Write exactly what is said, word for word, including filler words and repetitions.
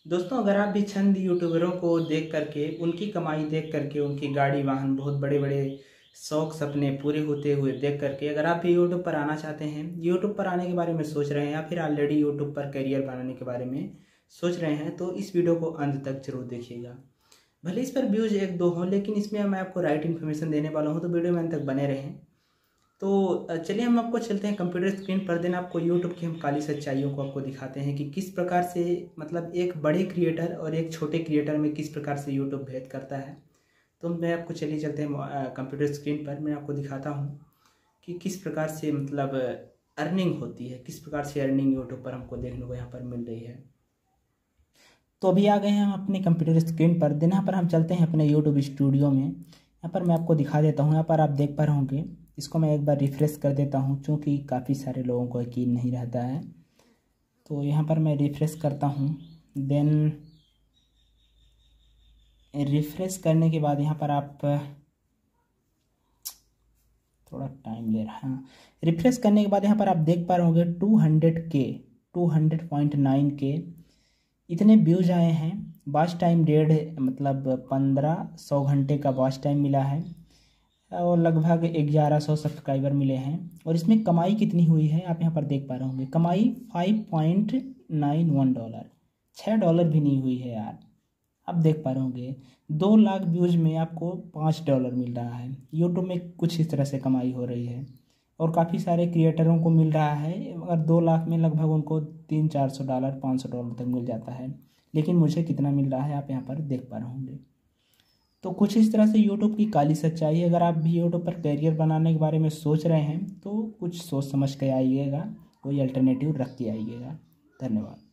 दोस्तों, अगर आप भी चंद यूट्यूबरों को देख करके, उनकी कमाई देख करके, उनकी गाड़ी वाहन, बहुत बड़े बड़े शौक सपने पूरे होते हुए देख करके अगर आप भी यूट्यूब पर आना चाहते हैं, यूट्यूब पर आने के बारे में सोच रहे हैं या फिर ऑलरेडी यूट्यूब पर करियर बनाने के बारे में सोच रहे हैं, तो इस वीडियो को अंत तक जरूर देखिएगा। भले इस पर व्यूज एक दो हों, लेकिन इसमें मैं आपको राइट इन्फॉर्मेशन देने वाला हूँ, तो वीडियो में अंत तक बने रहें। तो चलिए हम आपको चलते हैं कंप्यूटर स्क्रीन पर, देन आपको यूट्यूब की हम काली सच्चाइयों को आपको दिखाते हैं कि किस प्रकार से, मतलब एक बड़े क्रिएटर और एक छोटे क्रिएटर में किस प्रकार से यूट्यूब भेद करता है। तो मैं आपको, चलिए चलते हैं कंप्यूटर स्क्रीन पर, मैं आपको दिखाता हूँ कि किस प्रकार से मतलब अर्निंग होती है, किस प्रकार से अर्निंग यूट्यूब पर हमको देखने को यहाँ पर मिल रही है। तो अभी आ गए हैं हम अपने कंप्यूटर स्क्रीन पर, देन यहाँ पर हम चलते हैं अपने यूट्यूब स्टूडियो में। यहाँ पर मैं आपको दिखा देता हूँ, यहाँ पर आप देख पा रहे होंगे। इसको मैं एक बार रिफ़्रेश कर देता हूँ, क्योंकि काफ़ी सारे लोगों को यकीन नहीं रहता है। तो यहाँ पर मैं रिफ़्रेश करता हूँ, देन रिफ़्रेश करने के बाद यहाँ पर आप, थोड़ा टाइम ले रहा है, हाँ रिफ़्रेश करने के बाद यहाँ पर आप देख पा रहे होंगे टू हंड्रेड के टू हंड्रेड पॉइंट नाइन के इतने व्यूज आए हैं। वॉच टाइम डेढ़ मतलब पंद्रह सौ घंटे का वॉच टाइम मिला है और लगभग ग्यारह सौ सब्सक्राइबर मिले हैं। और इसमें कमाई कितनी हुई है आप यहाँ पर देख पा रहे होंगे, कमाई five point nine one dollar, छः डॉलर भी नहीं हुई है यार। आप देख पा रहे होंगे दो लाख व्यूज में आपको पाँच डॉलर मिल रहा है। यूट्यूब में कुछ इस तरह से कमाई हो रही है और काफ़ी सारे क्रिएटरों को मिल रहा है। अगर दो लाख में लगभग उनको तीन चार सौ डॉलर पाँच सौ डॉलर तक मिल जाता है, लेकिन मुझे कितना मिल रहा है आप यहाँ पर देख पा रहे होंगे। तो कुछ इस तरह से यूट्यूब की काली सच्चाई। अगर आप भी यूट्यूब पर करियर बनाने के बारे में सोच रहे हैं, तो कुछ सोच समझ के आइएगा, कोई अल्टरनेटिव रख के आइएगा। धन्यवाद।